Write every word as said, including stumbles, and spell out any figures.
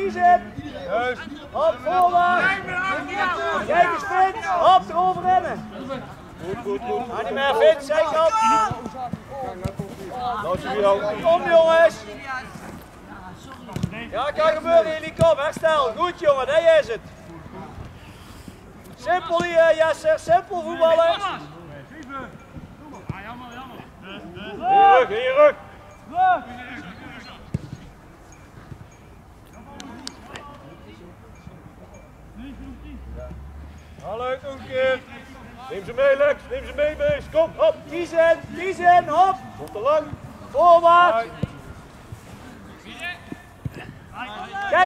kies in. Juist. Hop, voorwaarts. Kijk eens Vins, hop, erover rennen. Goed, goed, goed. Ga niet meer Vins, zijkant. Nou, zie je jou. Kom jongens. Ja, kan gebeuren jullie, kom, herstel. Goed jongen, dat is het. Simpel hier, Jesser, simpel voetballen. In je rug, in je rug. Haal uit nog een keer. Neem ze mee, Lex. Neem ze mee, Bees. Kom, hop. Kies in, kies in, hop. Komt te lang. Voorwaarts.